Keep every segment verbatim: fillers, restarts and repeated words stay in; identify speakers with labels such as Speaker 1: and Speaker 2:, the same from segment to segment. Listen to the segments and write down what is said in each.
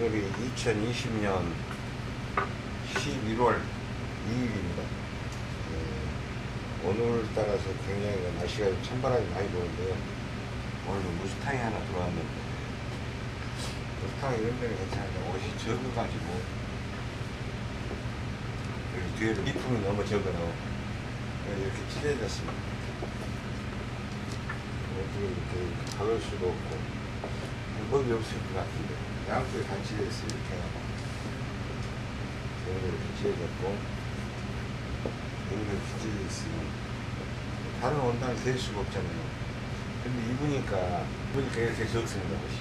Speaker 1: 오늘이 이천이십 년 십일월 이일입니다. 네, 오늘 따라서 굉장히 날씨가 찬바람이 많이 부는데요. 오늘도 무스탕이 하나 들어왔는데, 무스탕 이런 데는 괜찮은데 옷이 적어가지고 여기 뒤에도 리품이 너무 적어요. 이렇게 찢어졌습니다. 어떻게 이렇게 박을 수도 없고 방법이 없을 것 같은데, 양쪽에 다 찢어졌어요. 이렇게 하고 여기도 이렇게 찢어졌고 여기도 이렇게 찢어졌으면 다른 원단을 댈 수가 없잖아요. 근데 입으니까 입으니까 이렇게 적습니다. 옷이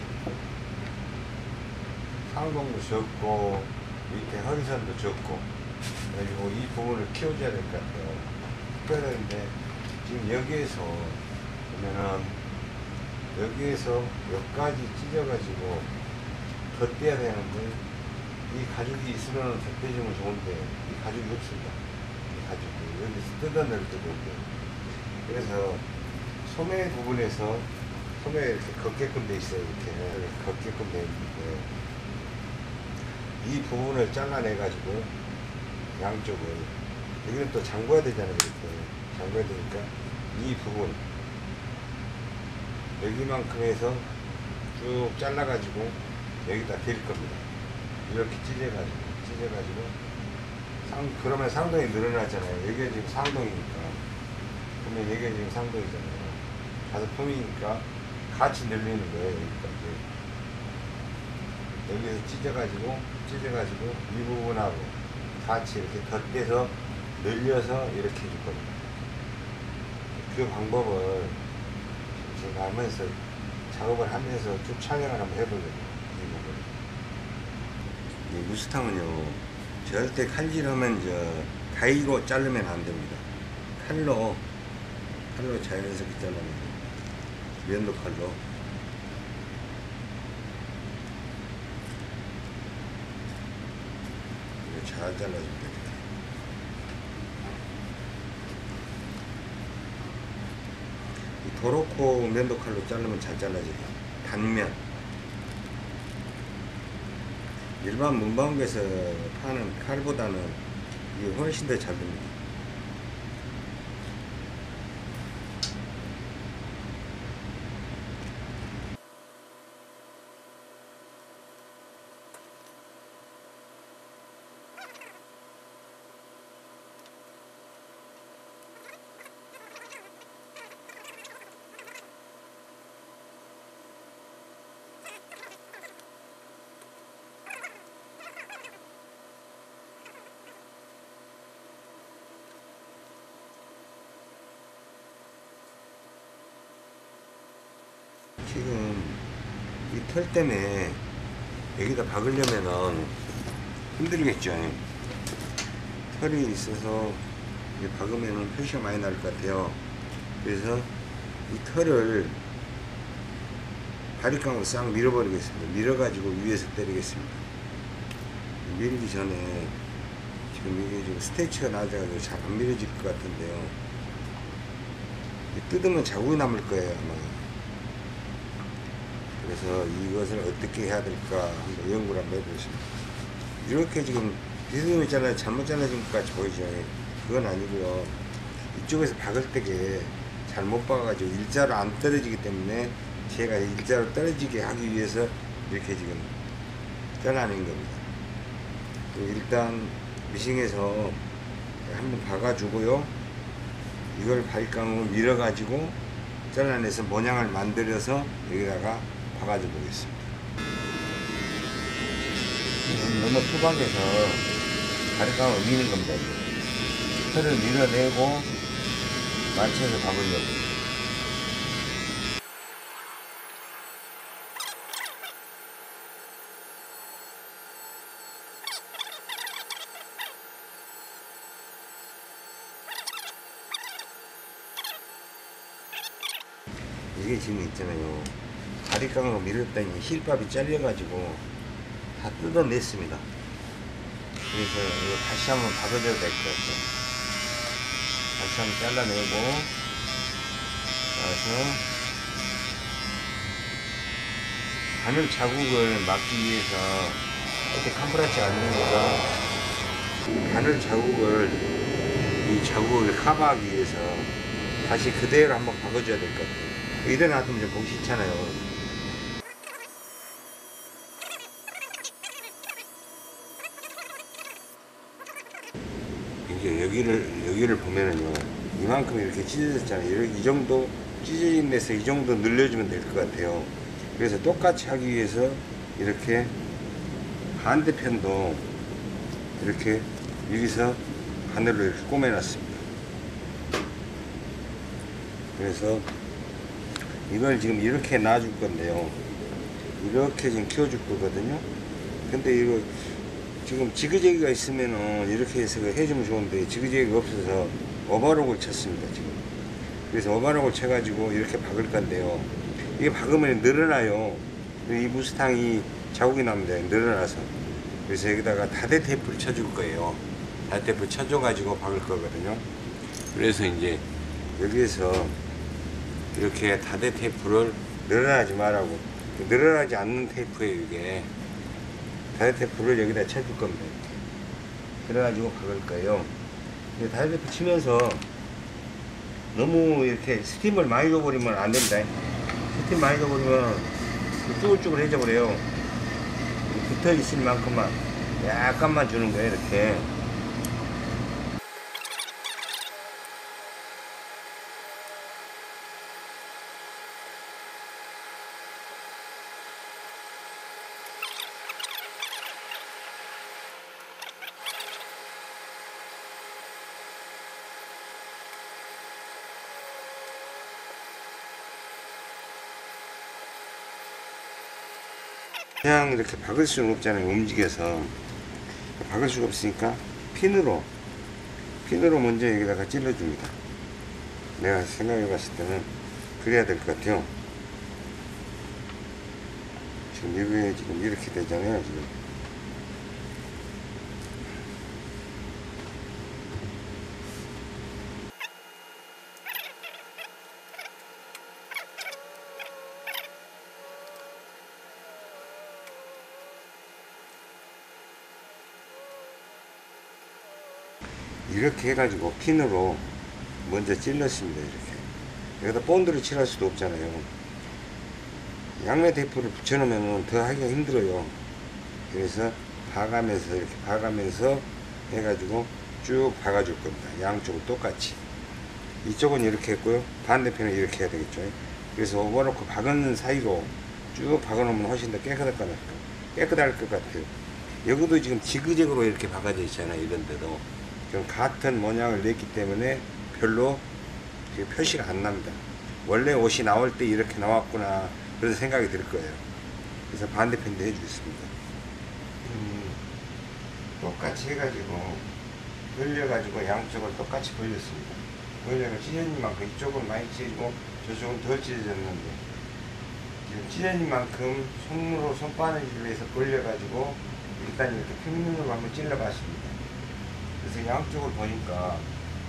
Speaker 1: 상동도 적고 밑에 허리선도 적고, 그리고 이 부분을 키워줘야 될 것 같아요. 키워야 되는데 지금 여기에서 보면은 여기에서 여기까지 찢어가지고 덧대야 되는데, 이 가죽이 있으면 덧대주면 좋은데 이 가죽이 없습니다. 이 가죽이 여기서 뜯어낼 때도 있고, 그래서 소매 부분에서 소매 이렇게 걷게끔 돼 있어요. 이렇게 걷게끔 돼 있는데 이 부분을 잘라내 가지고 양쪽을, 여기는 또 잠궈야 되잖아요. 이렇게 잠궈야 되니까 이 부분 여기만큼 해서 쭉 잘라가지고 여기다 댈 겁니다. 이렇게 찢어가지고, 찢어가지고, 상, 그러면 상동이 늘어나잖아요. 여기가 지금 상동이니까. 그러면 여기가 지금 상동이잖아요. 가서 품이니까 같이 늘리는 거예요. 여기까지. 여기서 찢어가지고, 찢어가지고, 이 부분하고 같이 이렇게 덧대서 늘려서 이렇게 해줄 겁니다. 그 방법을 제가 하면서 작업을 하면서 쭉 촬영을 한번 해보려고요. 이 부분. 이 무스탕은요, 절대 칼질하면 저 가위로 자르면 안 됩니다. 칼로 칼로 자연스럽게 잘라내야 됩니다. 면도 칼로. 이거 잘 잘라주면 됩니다. 도로코 면도 칼로 자르면 잘 잘라져요. 단면. 일반 문방구에서 파는 칼보다는 이게 훨씬 더 잘 됩니다. 지금 이 털 때문에 여기다 박으려면은 힘들겠죠. 털이 있어서 박으면은 표시가 많이 날 것 같아요. 그래서 이 털을 바리깡으로 싹 밀어버리겠습니다. 밀어가지고 위에서 때리겠습니다. 밀기 전에 지금 이게 좀 스테이치가 낮아가지고 잘 안 밀어질 것 같은데요. 뜯으면 자국이 남을 거예요, 아마. 그래서 이것을 어떻게 해야 될까 한번 연구를 한번 해보겠습니다. 이렇게 지금 비스듬히 잘라 잘못 잘라진 것까지 보이죠. 그건 아니고요. 이쪽에서 박을 때게 잘못 박아가지고 일자로 안 떨어지기 때문에 제가 일자로 떨어지게 하기 위해서 이렇게 지금 잘라낸 겁니다. 일단 미싱에서 한번 박아주고요. 이걸 바리깡으로 밀어가지고 잘라내서 모양을 만들어서 여기다가 박아줘 보겠습니다. 너무 투박해서 바리깡으로 미는 겁니다. 털을 밀어내고 맞춰서 박으려고. 이게 지금 있잖아요. 바리깡으로 밀었더니 힐밥이 잘려가지고 다 뜯어냈습니다. 그래서 이거 다시 한번 박아줘야 될 것 같아요. 다시 한번 잘라내고, 그래서 바늘 자국을 막기 위해서 이렇게 캄프라치가 안 되니까 바늘 자국을 이 자국을 커버하기 위해서 다시 그대로 한번 박아줘야 될 것 같아요. 이래 놔두면 좀 보기 싫잖아요. 이제 여기를 여기를 보면은요, 이만큼 이렇게 찢어졌잖아요. 이 정도 찢어진 데서 이 정도 늘려주면 될 것 같아요. 그래서 똑같이 하기 위해서 이렇게 반대편도 이렇게 여기서 바늘로 이렇게 꼬매놨습니다. 그래서 이걸 지금 이렇게 놔줄 건데요, 이렇게 지금 키워줄 거거든요. 근데 이거 지금 지그재그가 있으면은 이렇게 해서 해주면 좋은데 지그재그가 없어서 오버록을 쳤습니다 지금. 그래서 오버록을 쳐가지고 이렇게 박을 건데요, 이게 박으면 늘어나요. 이 무스탕이 자국이 납니다. 늘어나서. 그래서 여기다가 다대 테이프를 쳐줄 거예요. 다대 테이프 쳐줘가지고 박을 거거든요. 그래서 이제 여기에서 이렇게 다대 테이프를 늘어나지 말라고, 늘어나지 않는 테이프예요 이게. 다대 테이프를 여기다 쳐줄 겁니다. 그래가지고 박을 거예요. 다대 테이프 치면서 너무 이렇게 스팀을 많이 줘버리면 안 된다. 스팀 많이 줘버리면 쭈글쭈글해져 버려요. 붙어 있을 만큼만 약간만 주는 거예요 이렇게. 그냥 이렇게 박을 수는 없잖아요. 움직여서 박을 수가 없으니까 핀으로 핀으로 먼저 여기다가 찔러줍니다. 내가 생각해 봤을 때는 그래야 될 것 같아요. 지금 여기에 지금 이렇게 되잖아요 지금. 이렇게 해가지고 핀으로 먼저 찔렀습니다. 이렇게 여기다 본드를 칠할 수도 없잖아요. 양면 테이프를 붙여놓으면 더 하기가 힘들어요. 그래서 봐가면서 이렇게 봐가면서 해가지고 쭉 박아줄 겁니다. 양쪽을 똑같이. 이쪽은 이렇게 했고요, 반대편은 이렇게 해야 되겠죠. 그래서 오버로크 박은 사이로 쭉 박아놓으면 훨씬 더 깨끗할 것 같아요. 깨끗할 것 같아요. 여기도 지금 지그재그로 이렇게 박아져 있잖아요. 이런데도 좀 같은 모양을 냈기 때문에 별로 표시가 안 납니다. 원래 옷이 나올 때 이렇게 나왔구나 그런 생각이 들 거예요. 그래서 반대편도 해주겠습니다. 음, 똑같이 해가지고 벌려가지고 양쪽을 똑같이 벌렸습니다. 벌려가 찢어진 만큼 이쪽은 많이 찢어지고 저쪽은 덜 찢어졌는데, 지금 찢어진 만큼 손으로 손바느질로 해서 벌려가지고 일단 이렇게 평면으로 한번 찔러봤습니다. 그래서 양쪽을 보니까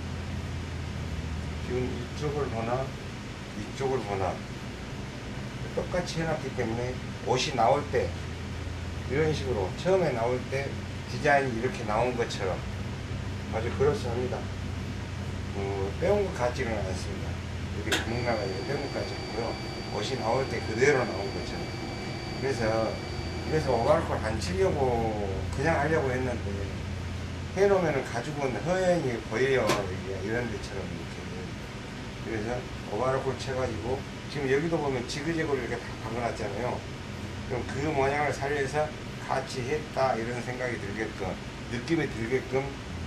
Speaker 1: 지금 이쪽을 보나 이쪽을 보나 똑같이 해놨기 때문에 옷이 나올 때 이런 식으로 처음에 나올 때 디자인이 이렇게 나온 것처럼 아주 그렇습니다. 어, 빼온 것 같지는 않습니다. 이렇게 구멍 나가지고 빼온 것 같지 않고요. 옷이 나올 때 그대로 나온 것처럼. 그래서 그래서 오버로크를 안 치려고 그냥 하려고 했는데 해놓으면 가죽은 허연히 보여요. 이런 데처럼 이렇게. 그래서 오버로크를 쳐가지고 지금 여기도 보면 지그재그로 이렇게 다 박아놨잖아요. 그럼 그 모양을 살려서 같이 했다 이런 생각이 들게끔, 느낌이 들게끔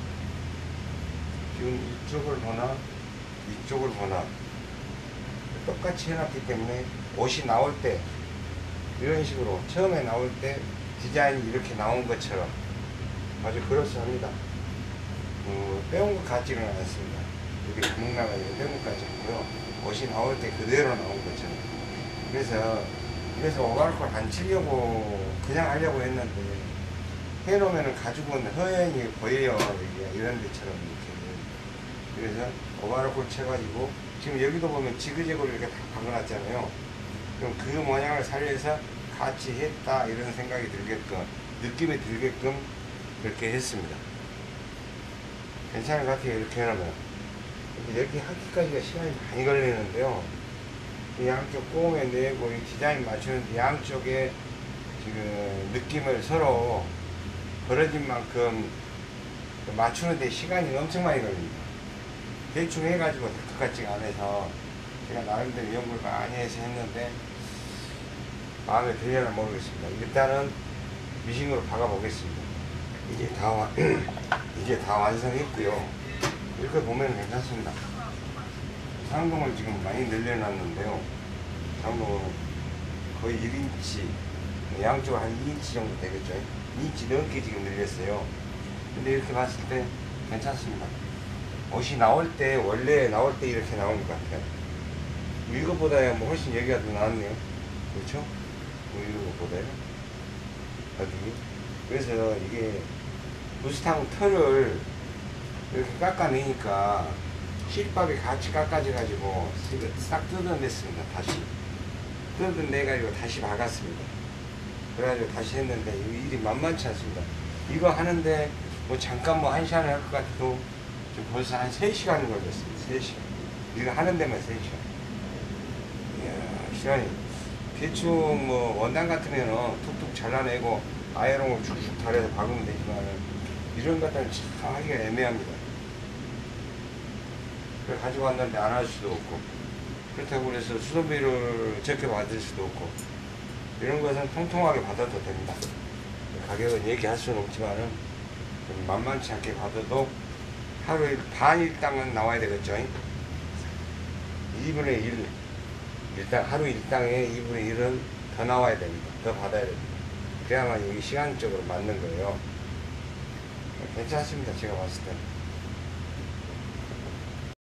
Speaker 1: 지금 이쪽을 보나 이쪽을 보나 똑같이 해놨기 때문에 옷이 나올 때 이런 식으로 처음에 나올 때 디자인이 이렇게 나온 것처럼 아주 그렇습니다. 어, 빼온 것 같지는 않습니다. 이렇게 구멍 나가지고 빼온 것 같지 않고요. 옷이 나올 때 그대로 나온 것처럼. 그래서 그래서 오버로크를 안 치려고 그냥 하려고 했는데 해놓으면 가죽은 허연히 보여요. 이런 데처럼 이렇게. 그래서 오버로크를 쳐가지고 지금 여기도 보면 지그재그로 이렇게 다 박아놨잖아요. 그럼 그 모양을 살려서 같이 했다 이런 생각이 들게끔, 느낌이 들게끔 그렇게 했습니다. 괜찮은 것 같아요. 이렇게 해놓으면. 이렇게 하기까지가 시간이 많이 걸리는데요. 이 양쪽 꼬매 내고 이 디자인 맞추는데 양쪽에 지금 느낌을 서로 벌어진 만큼 맞추는데 시간이 엄청 많이 걸립니다. 대충 해가지고 똑같지가 않아서 제가 나름대로 연구를 많이 해서 했는데 마음에 들려나 모르겠습니다. 일단은 미싱으로 박아 보겠습니다. 이제 다 와, 이제 다 완성했고요. 이렇게 보면 괜찮습니다. 상동을 지금 많이 늘려놨는데요. 상동은 거의 일 인치, 양쪽으로 한 이 인치 정도 되겠죠. 이 인치 넘게 지금 늘렸어요. 근데 이렇게 봤을 때 괜찮습니다. 옷이 나올 때, 원래 나올 때 이렇게 나온 것 같아요. 이것보다 뭐 훨씬 여기가 더 나았네요. 그렇죠? 뭐 이런 것보다요. 나중에. 그래서 이게 무스탕 털을 이렇게 깎아내니까 실밥이 같이 깎아져 가지고 싹 뜯어냈습니다. 다시 뜯어내 가지고 다시 박았습니다. 그래가지고 다시 했는데 이 일이 만만치 않습니다. 이거 하는데 뭐 잠깐 뭐 한 시간을 할 것 같아도 지금 벌써 한 세 시간 걸렸습니다. 세 시간. 이거 하는 데만 세 시간. 이야, 시간이 대충 뭐 원단 같으면은 툭툭 잘라내고 아이롱을 쭉쭉 달아서 박으면 되지만 이런 것들은 참 하기가 애매합니다. 그래 가지고 왔는데 안 할 수도 없고, 그렇다고 그래서 수선비를 적게 받을 수도 없고, 이런 것은 통통하게 받아도 됩니다. 가격은 얘기할 수는 없지만은 만만치 않게 받아도 하루에 반 일당은 나와야 되겠죠. 이분의 일, 일당 하루 일당에 이분의 일은 더 나와야 됩니다. 더 받아야 됩니다. 그래야만 여기 시간적으로 맞는 거예요. 괜찮습니다. 제가 봤을 때는.